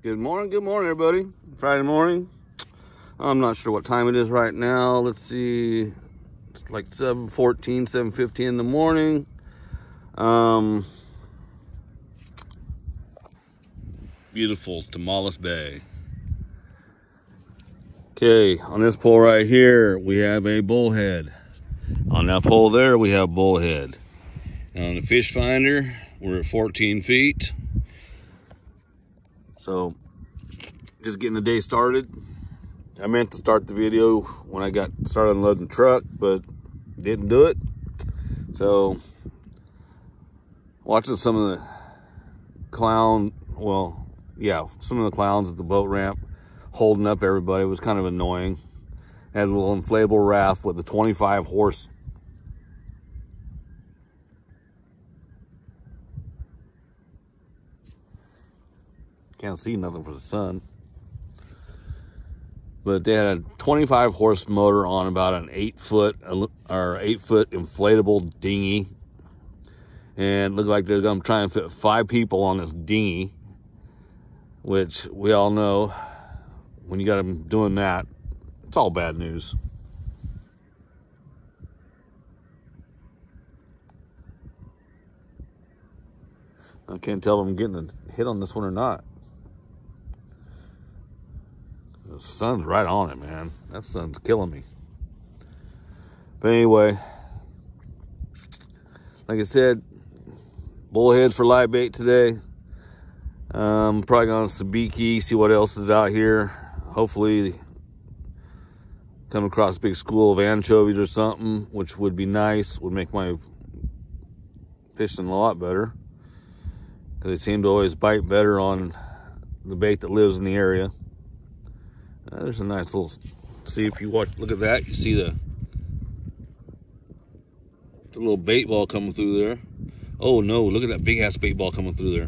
Good morning, everybody. Friday morning. I'm not sure what time it is right now. Let's see. It's like 7:14, 7:15 in the morning. Beautiful Tomales Bay. Okay, on this pole right here, we have a bullhead. On that pole there, we have bullhead. And on the fish finder, we're at 14 feet. So, just getting the day started. I meant to start the video when I got started unloading the truck, but didn't do it. So, watching some of the some of the clowns at the boat ramp holding up everybody was kind of annoying. Had a little inflatable raft with a 25 horse. Can't see nothing for the sun. But they had a 25 horse motor on about an 8-foot inflatable dinghy. And it looked like they're gonna try and fit 5 people on this dinghy, which we all know when you got them doing that, it's all bad news. I can't tell if I'm getting a hit on this one or not. The sun's right on it, man. That sun's killing me. But anyway, like I said, bullheads for live bait today. Probably going to Sabiki, see what else is out here. Hopefully come across a big school of anchovies or something, which would be nice. Would make my fishing a lot better, because they seem to always bite better on the bait that lives in the area. There's a nice little, see if you look at that, you see the little bait ball coming through there. Oh no, look at that big ass bait ball coming through there.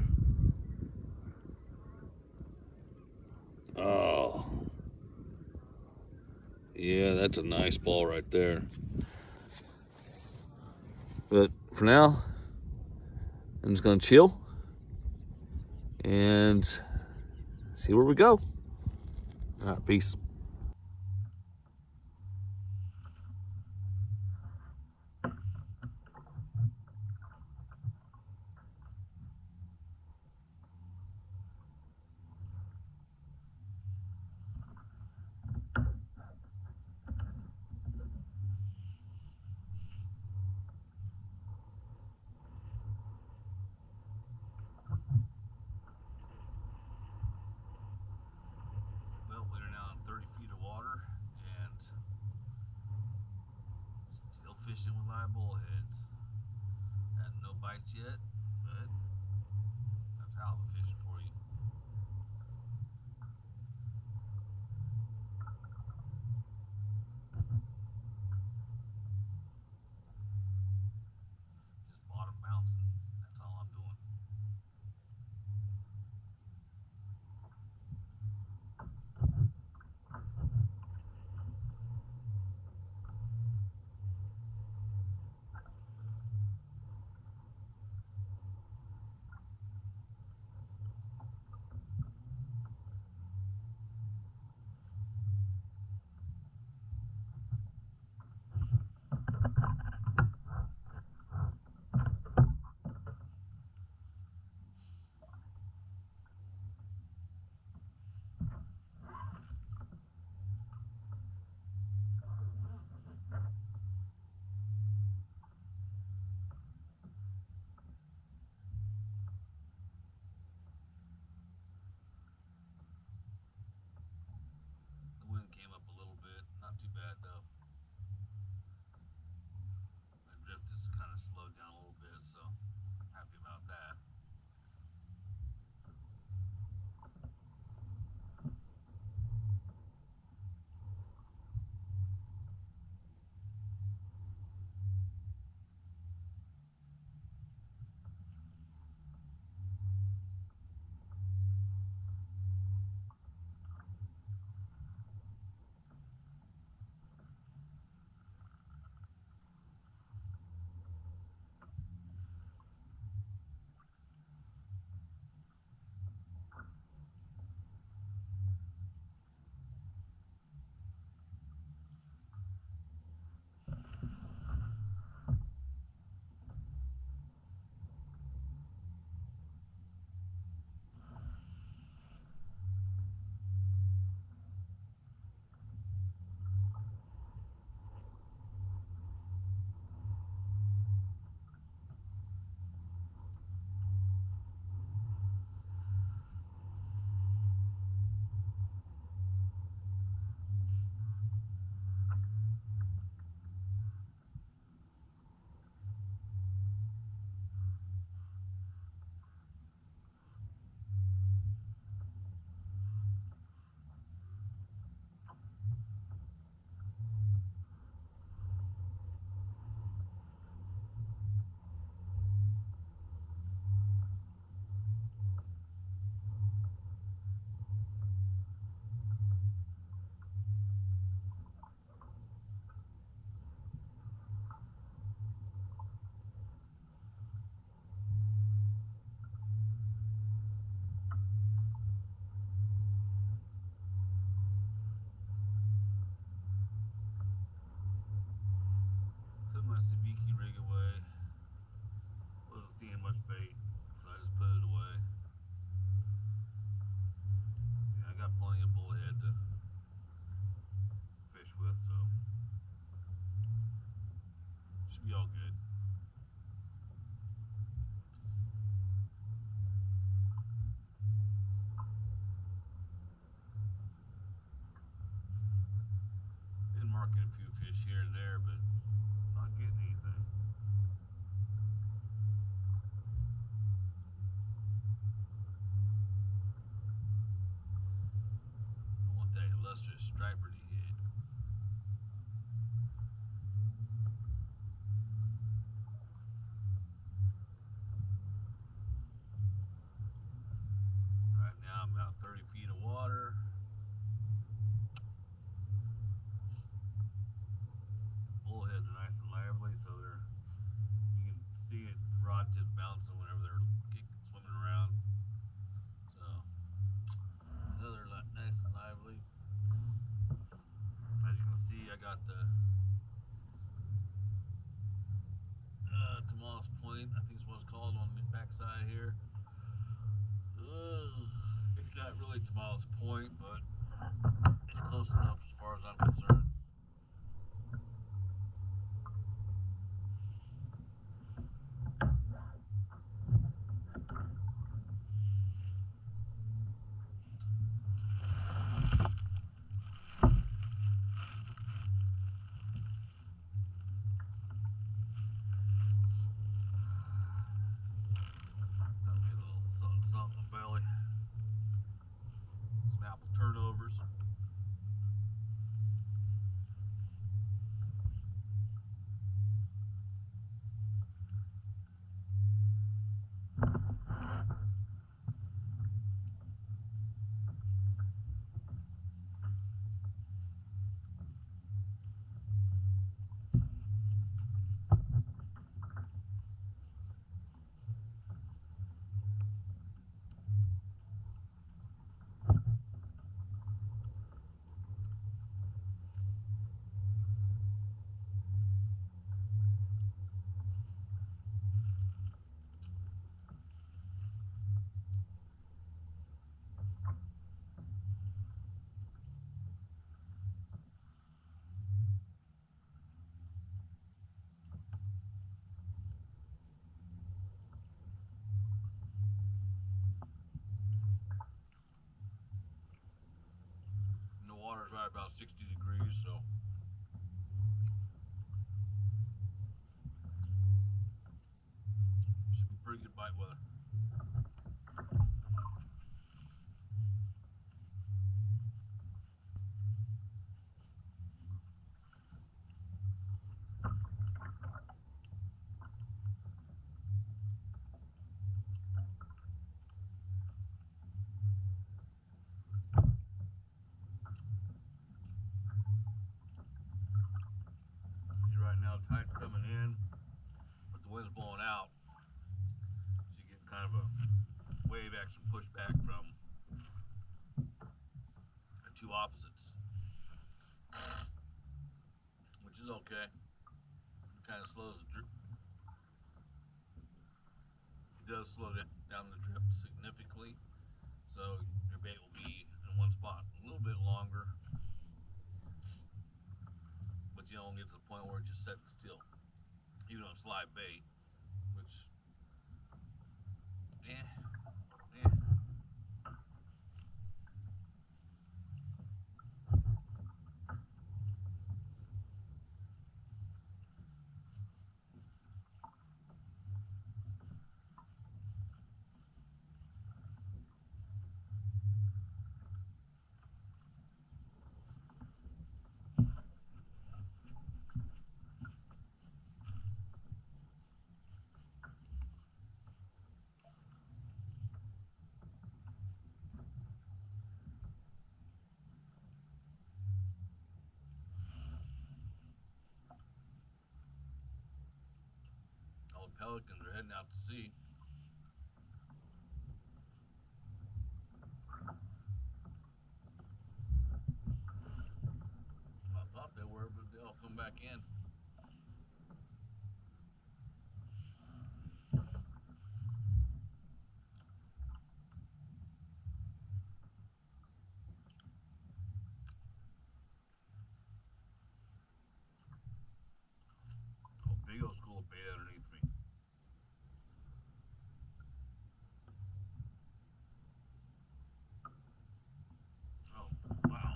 Oh. Yeah, that's a nice ball right there. But for now, I'm just gonna chill and see where we go. All right, peace. Well, we're now in 30 feet of water and still fishing with live bullheads. Had no bites yet, but that's halibut fishing for you. Just bottom bouncing. That's all I'm doing. about 60 degrees, so should be pretty good bite weather. Right now, the tide's coming in, but the wind's blowing out, so you get kind of a wave action pushback from the two opposites, which is okay. It kind of slows the drift. It does slow down the drift significantly, so your bait will be in one spot a little bit longer, but you don't get to the point where it's just sitting still, even on slide bait, which, yeah. All the pelicans are heading out to sea. I thought they were, but they'll come back in. Oh, big old school of bait underneath me. Oh, wow.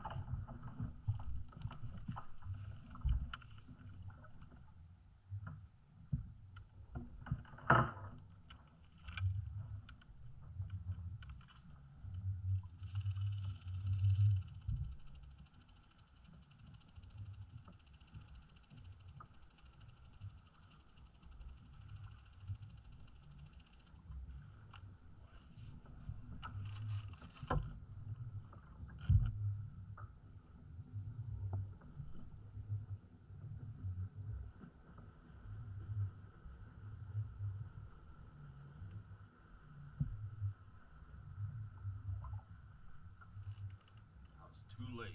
It's too late.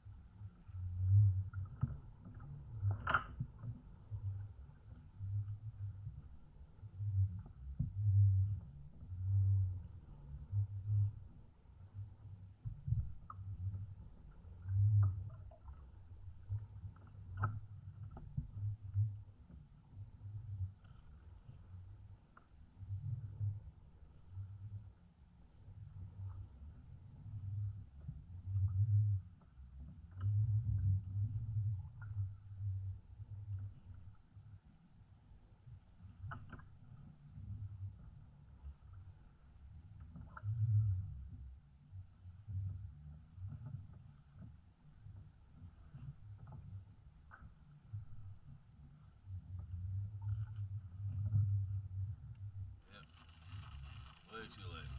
Yep. Way too late.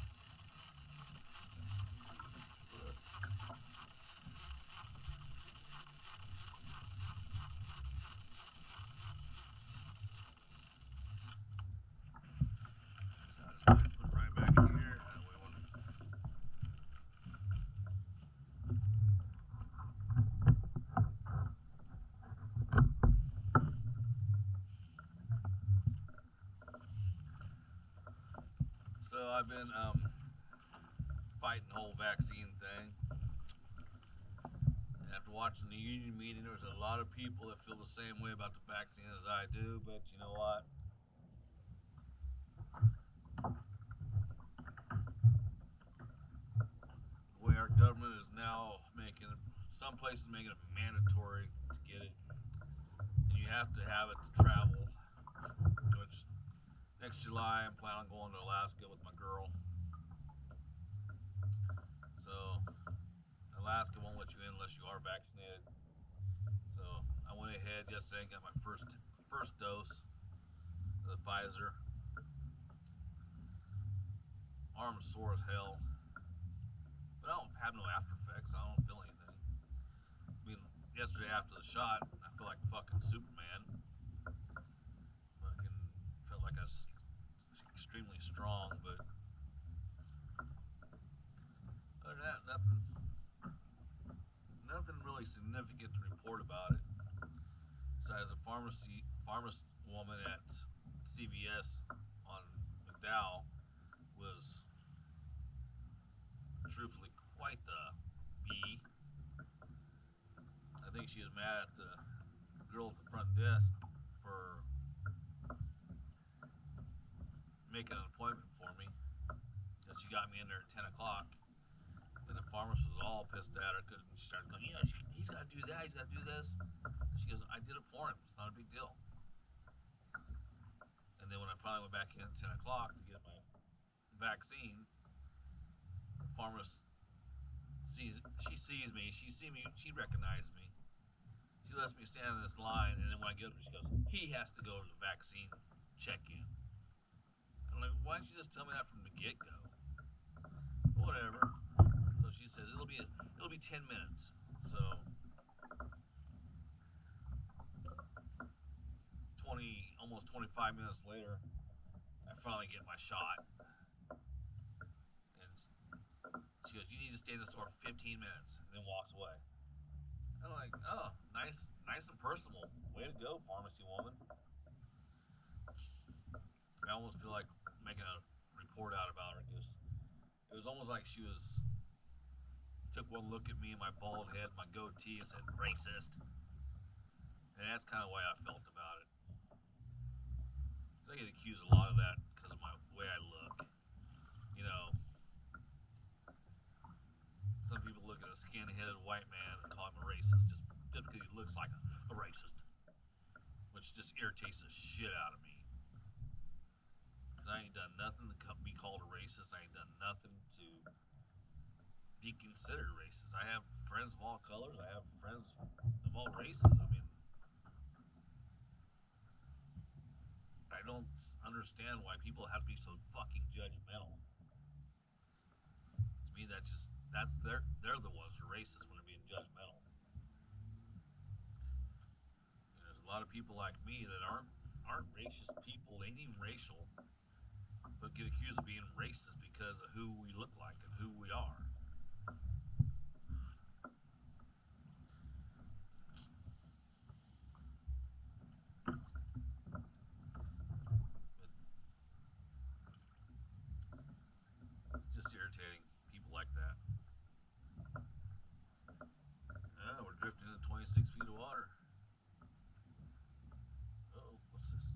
So I just put it right back in here. That way when so I've been fighting the whole vaccine thing. And after watching the union meeting, there's a lot of people that feel the same way about the vaccine as I do, but you know what? The way our government is now making and some places make it mandatory to get it, and you have to have it to travel. Which next July I'm planning on going to Alaska with my girl. So Alaska won't let you in unless you are vaccinated. So I went ahead yesterday and got my first dose of the Pfizer. Arm's sore as hell, but I don't have no after effects. I don't feel anything. I mean, yesterday after the shot, I feel like fucking Superman. Fucking felt like I was extremely strong, but other than that, nothing really significant to report about it. Besides, a pharmacist woman at CVS on McDowell was truthfully quite the bee. I think she was mad at the girl at the front desk for making an appointment for me. And she got me in there at 10 o'clock. And the pharmacist was all pissed at her because she started going, he's got to do that, he's got to do this. And she goes, I did it for him. It's not a big deal. And then when I finally went back in at 10 o'clock to get my vaccine, the pharmacist sees me, she recognized me. She lets me stand in this line, and then when I get up, she goes, he has to go to the vaccine check-in. I'm like, why didn't you just tell me that from the get-go? Whatever. So she says it'll be 10 minutes. So almost 25 minutes later, I finally get my shot. And she goes, you need to stay in the store 15 minutes, and then walks away. I'm like, oh, nice and personal. Way to go, pharmacy woman. I almost feel like making a report out about her because it was almost like she took one look at me and my bald head, my goatee, and said, racist. And that's kind of the way I felt about it. So I get accused a lot of that because of my way I look. You know, some people look at a skin-headed white man and call him a racist just because he looks like a racist, which just irritates the shit out of me. Because I ain't done nothing to be called a racist. I ain't done nothing to be considered racist. I have friends of all colors. I have friends of all races. I mean, I don't understand why people have to be so fucking judgmental. To me, they're the ones who are racist when they're being judgmental. And there's a lot of people like me that aren't racist people. They ain't even racial, but get accused of being racist because of who we look like and who we are. It's just irritating, people like that. Yeah, we're drifting into 26 feet of water. Uh-oh, what's this?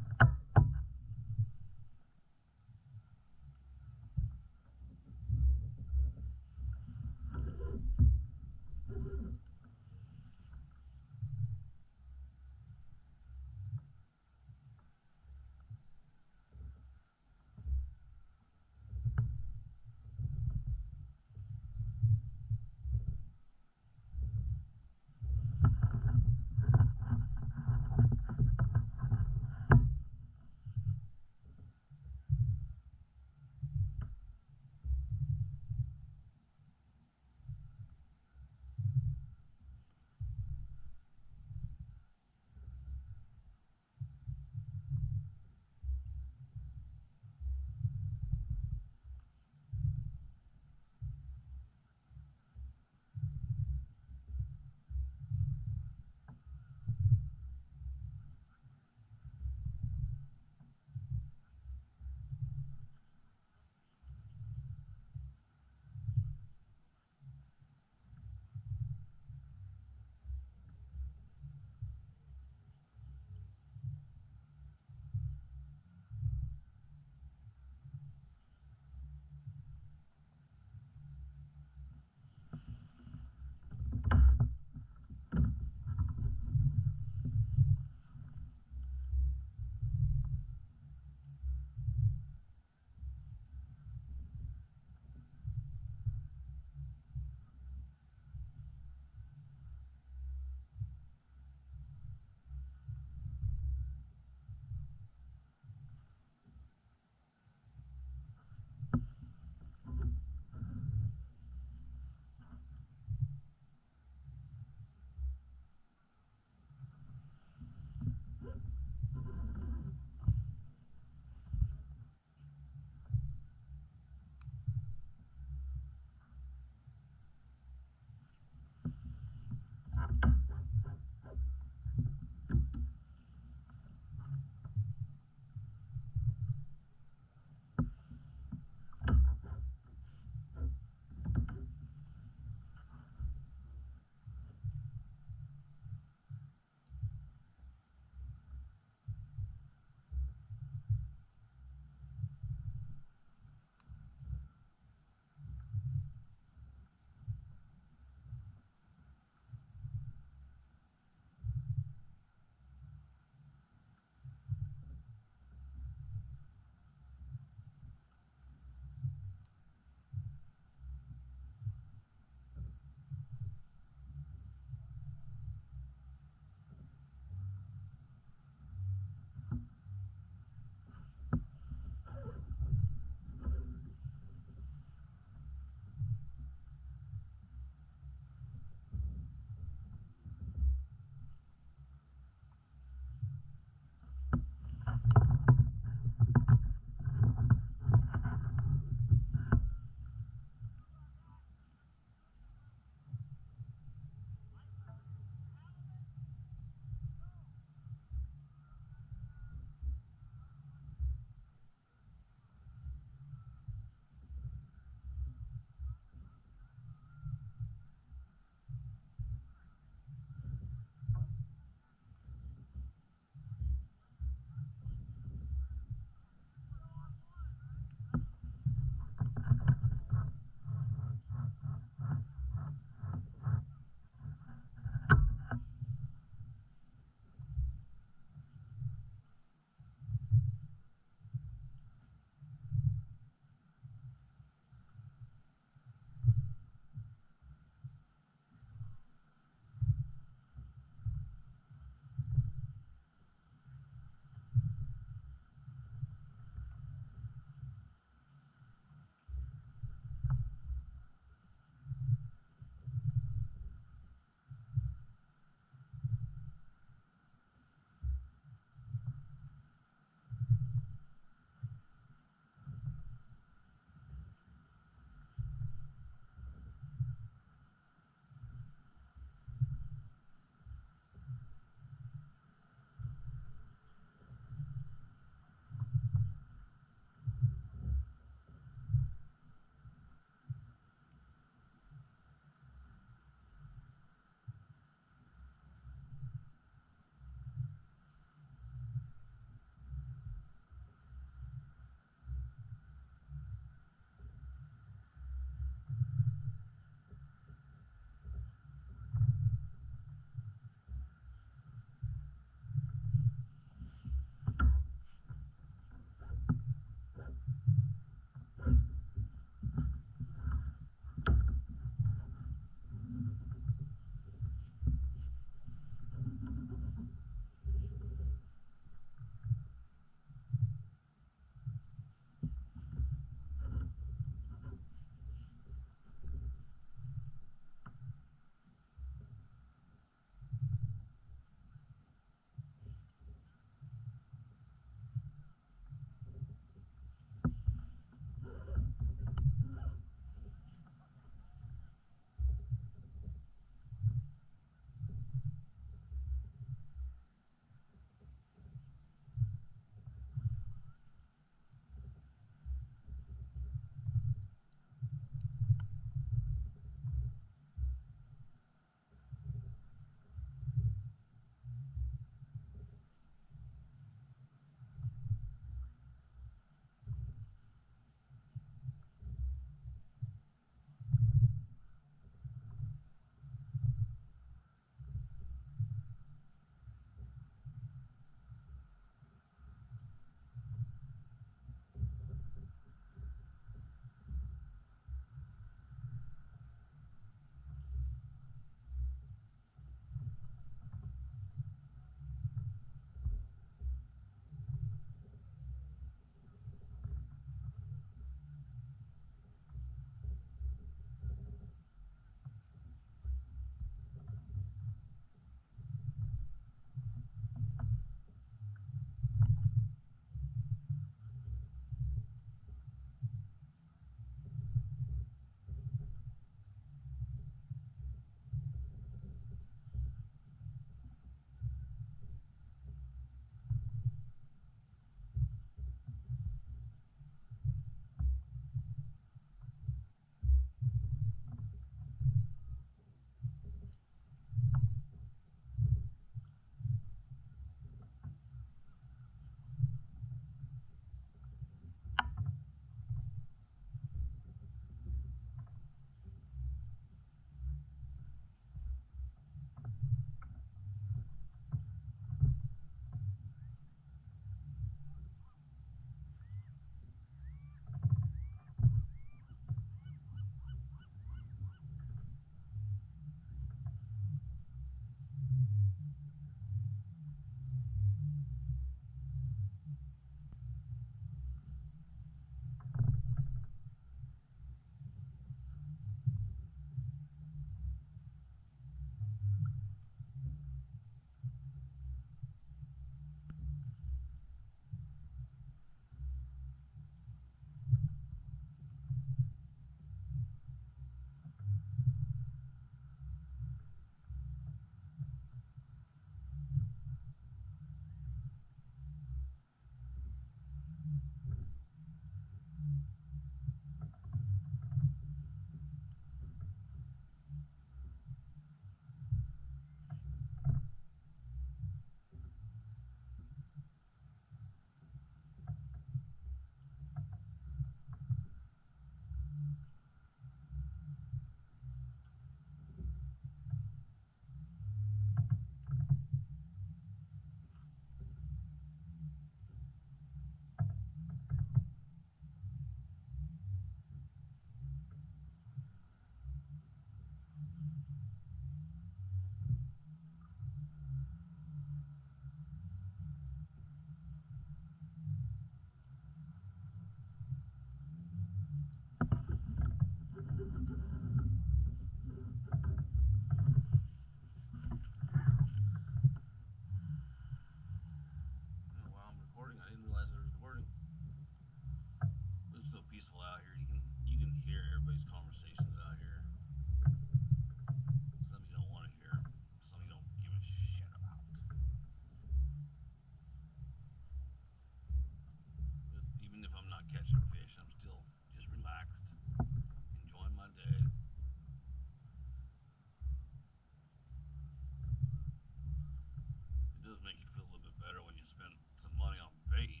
does make you feel a little bit better when you spend some money on bait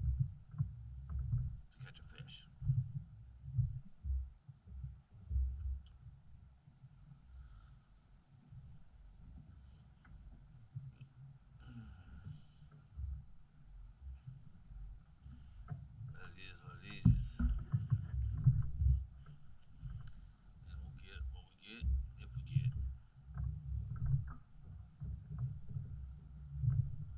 to catch a fish. That is what it is. And we'll get what we get if we get.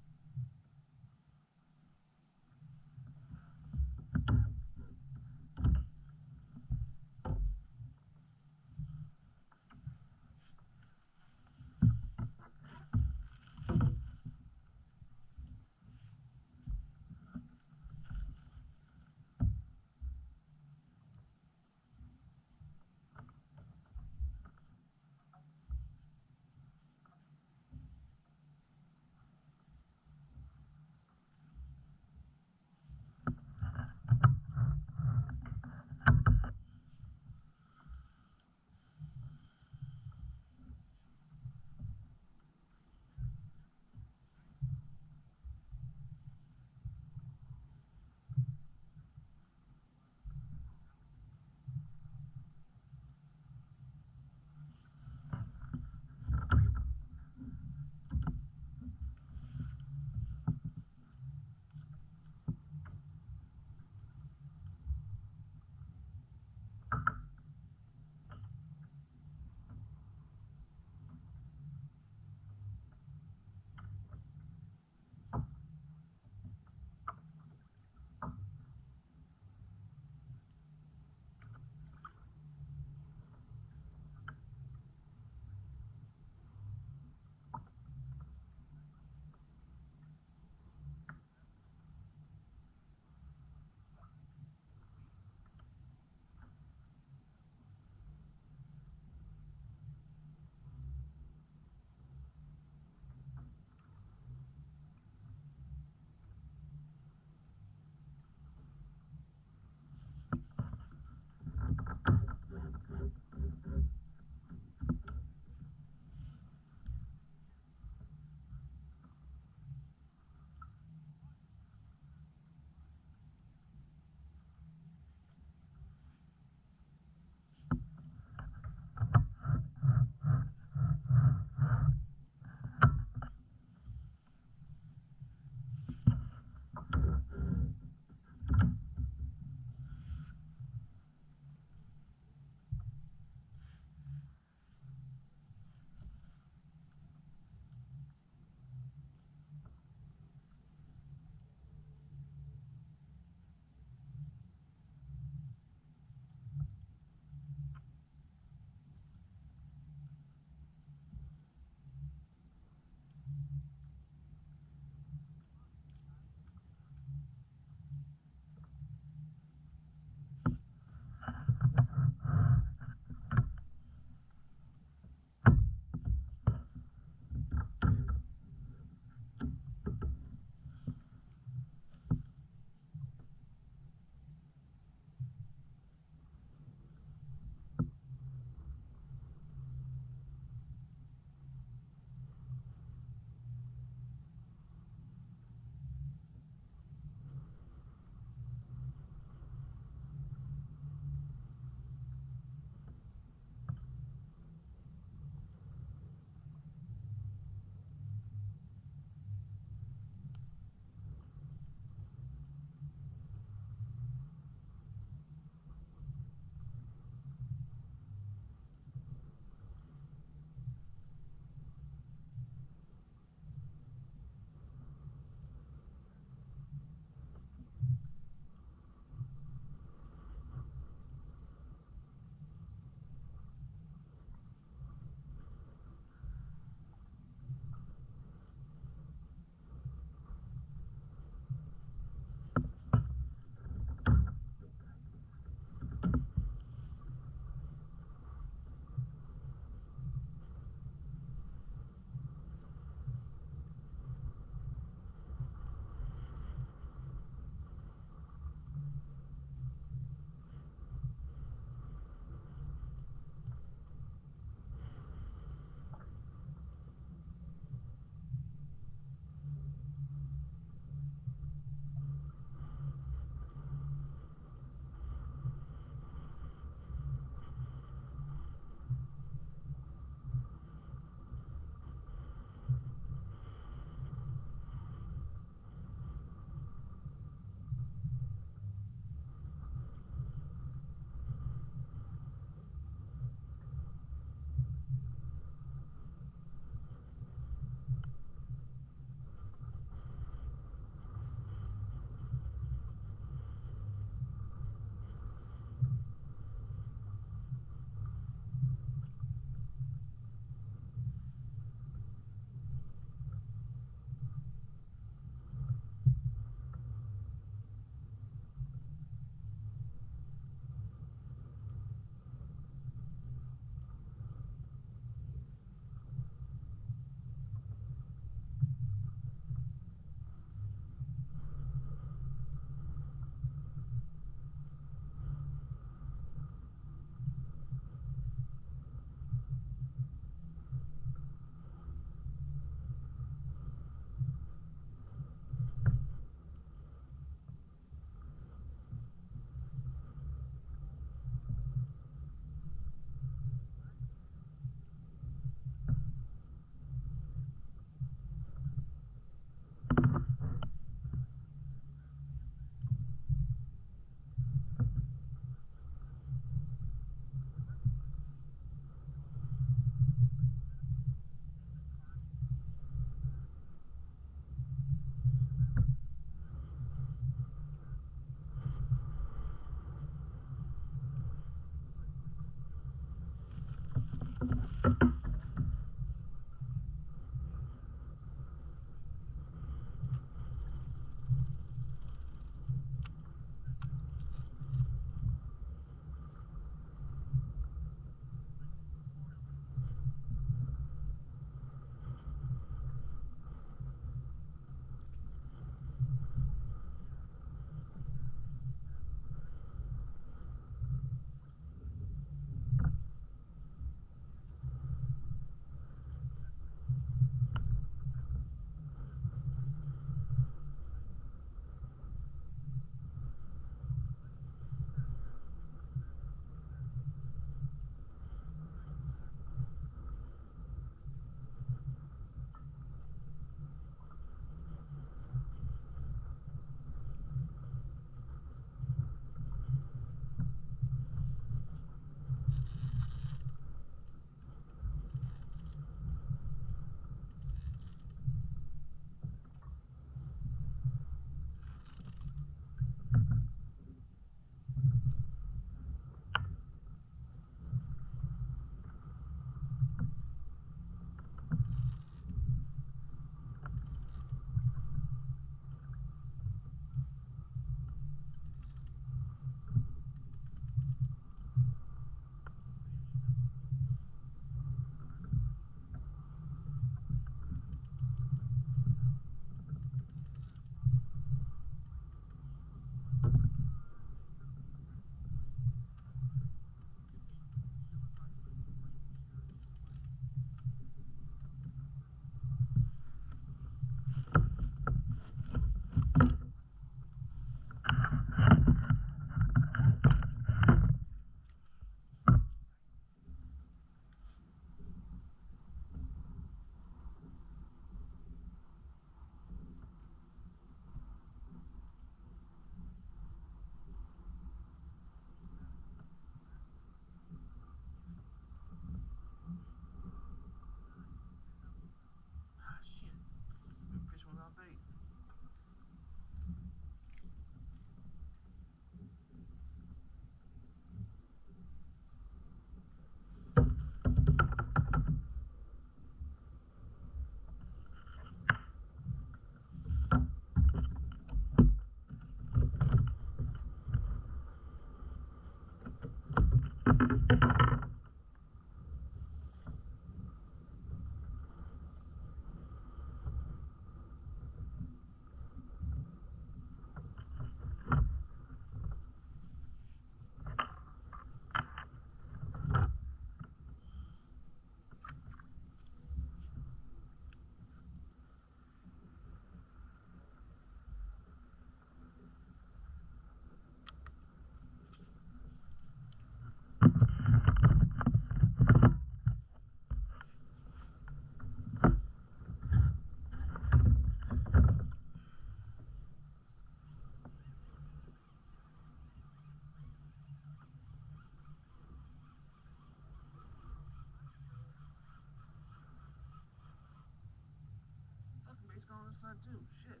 going on the sun too. Shit.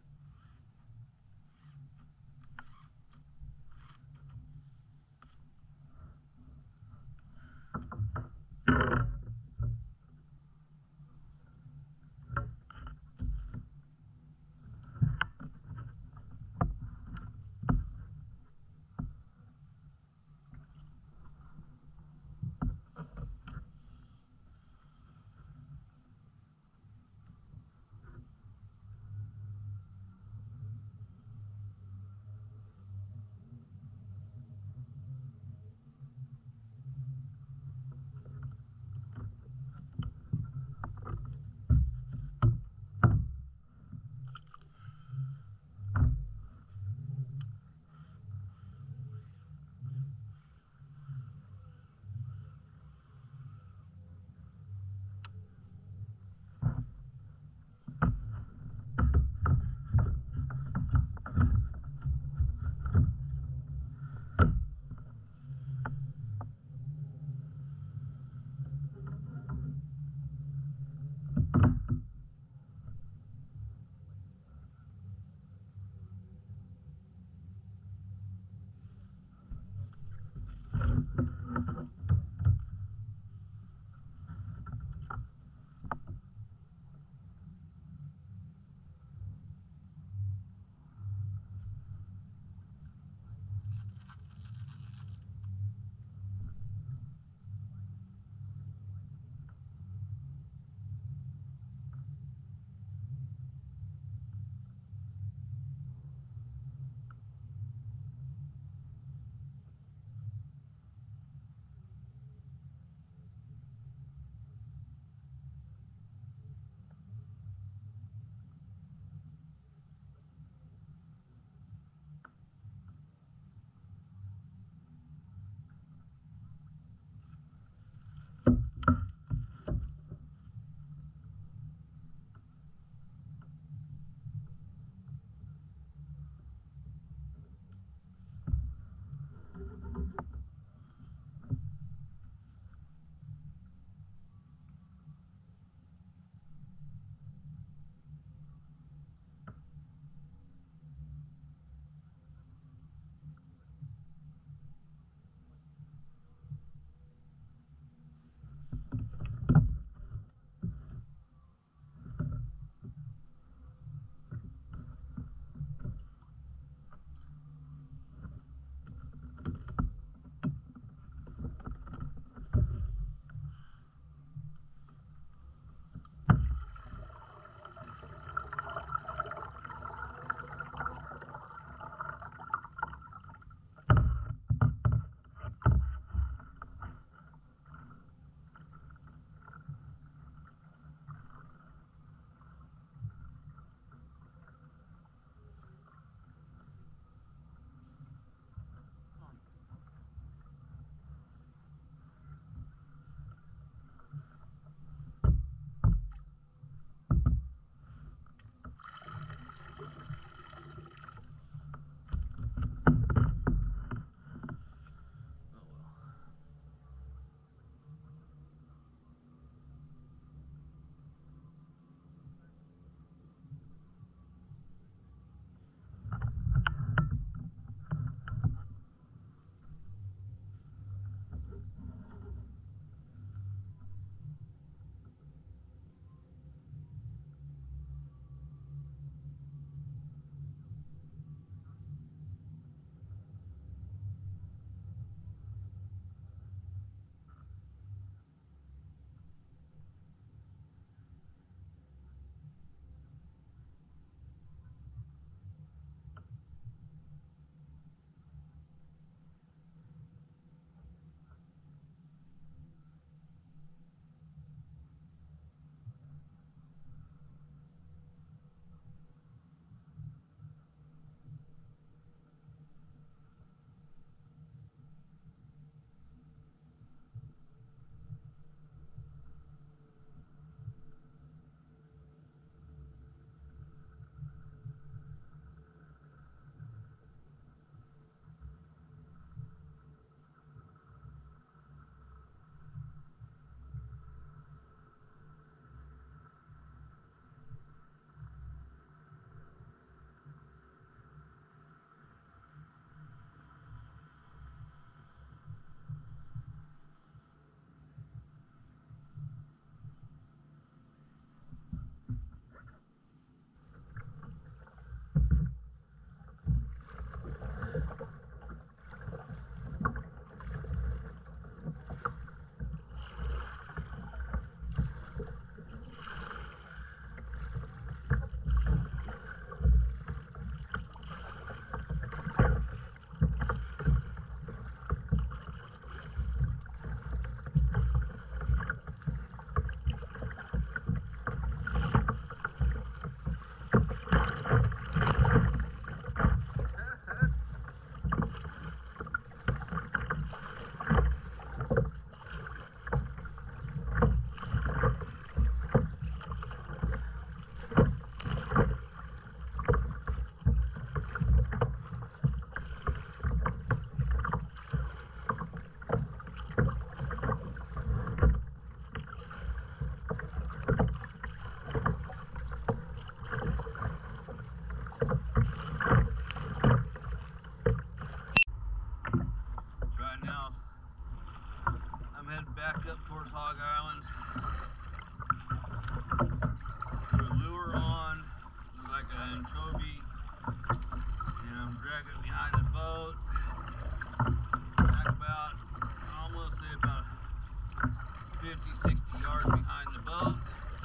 dragging behind the boat. Back about, I'm gonna say about 50, 60 yards behind the boat.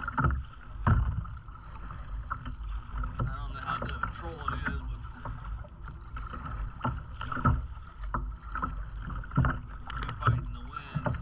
I don't know how good of a troll it is, but we're fighting the wind.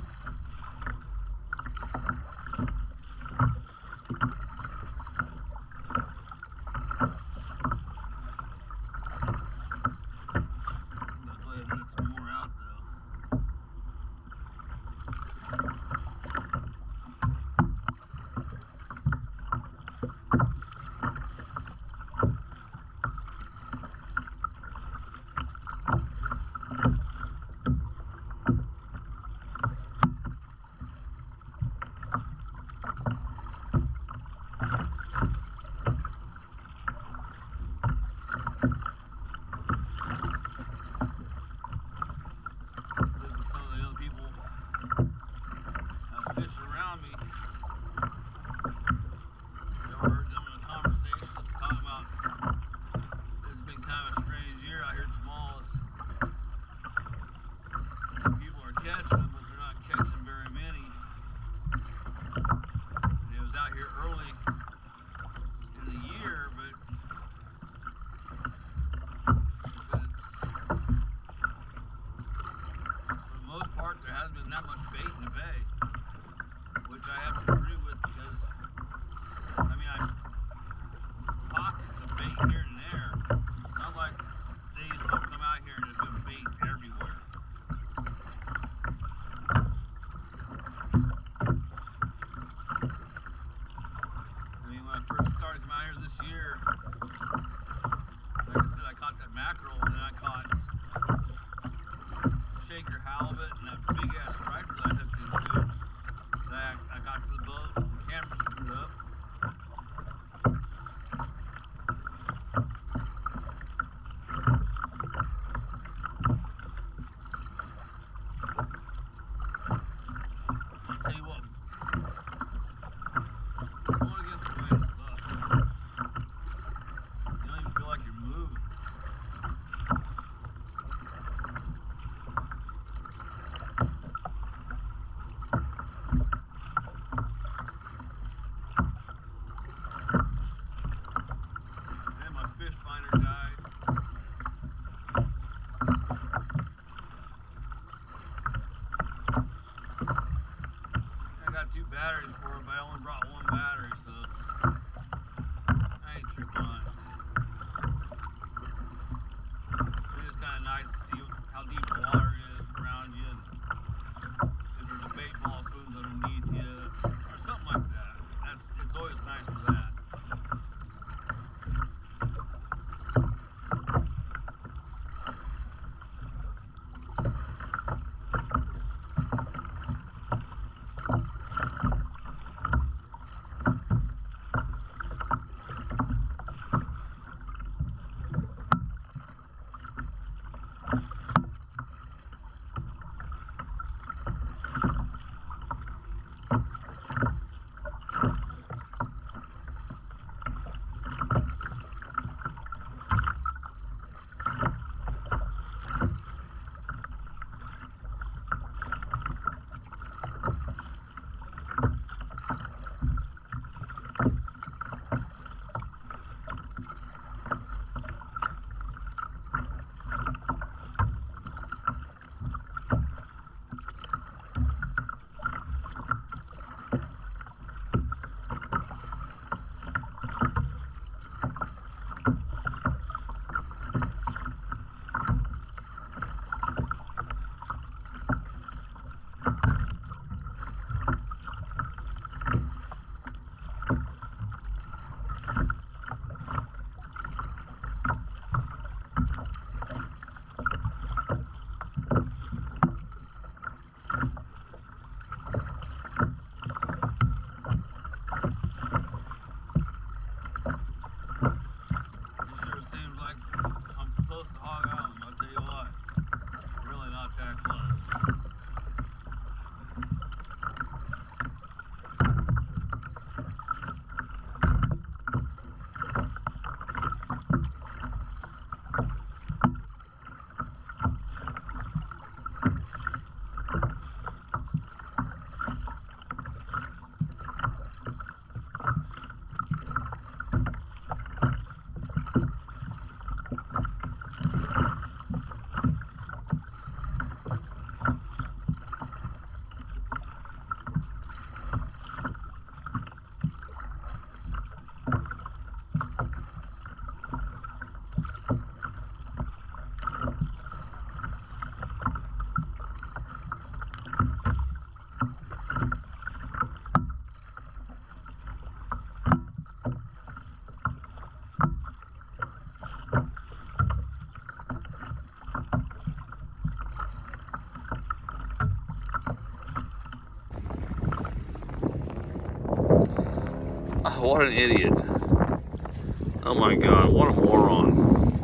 Catching them, but they're not catching very many. And it was out here early in the year, but for the most part there hasn't been that much bait in the bay, which I have to agree with, because I mean, pockets of bait here and there. Not like they used to come out here and there's been bait everywhere. Started out here this year, like I said, I caught that mackerel, and then I caught shaker halibut and that big ass striper that I hooked into. That I got to the boat, the camera screwed up. I'll tell you what, going against the wind sucks. You don't even feel like you're moving. And my fish finder died. I got 2 batteries for it, but I only brought 1 battery, so I ain't tripping on it. It's just kind of nice to see how deep the water is around you, and if there's a bait ball swims underneath you, or something like that. It's always nice for that. What an idiot. Oh my God, what a moron.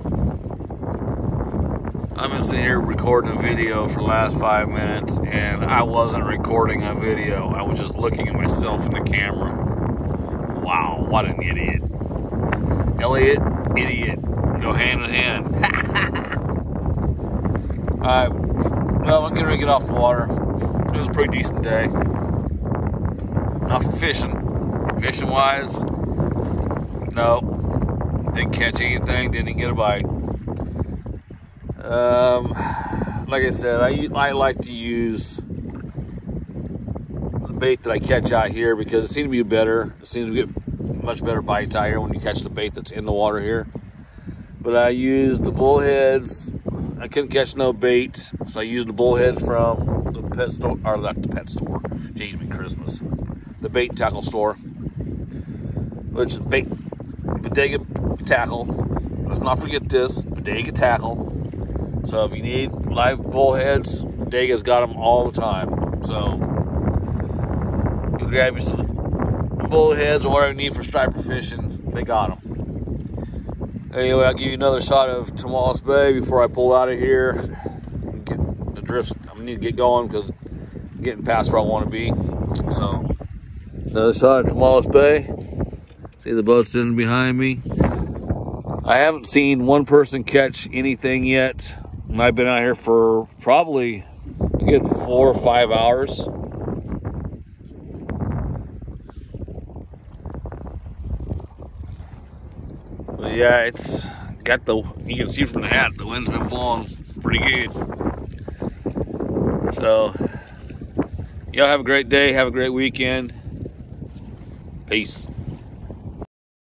I've been sitting here recording a video for the last 5 minutes, and I wasn't recording a video. I was just looking at myself in the camera. Wow, what an idiot. Elliot, idiot. Go hand in hand. Alright, well, I'm getting ready to get off the water. It was a pretty decent day. Not for fishing. Fishing wise, no. Didn't catch anything, didn't get a bite. Like I said, I like to use the bait that I catch out here because it seems to be better. It seems to get much better bites out here when you catch the bait that's in the water here. But I used the bullheads. I couldn't catch no bait, so I used the bullheads from the pet store, or not the pet store. Jeez, me Christmas. The bait and tackle store, which is bait, bodega tackle. Let's not forget this, bodega tackle. So if you need live bullheads, bodega's got them all the time. So you grab you some bullheads or whatever you need for striper fishing, they got them. Anyway, I'll give you another shot of Tomales Bay before I pull out of here. Get the drifts. I need to get going because I'm getting past where I want to be. So another shot of Tomales Bay. See the boat sitting behind me. I haven't seen one person catch anything yet. And I've been out here for probably a good 4 or 5 hours. But yeah, it's got the, you can see from the hat, the wind's been blowing pretty good. So, y'all have a great day, have a great weekend. Peace.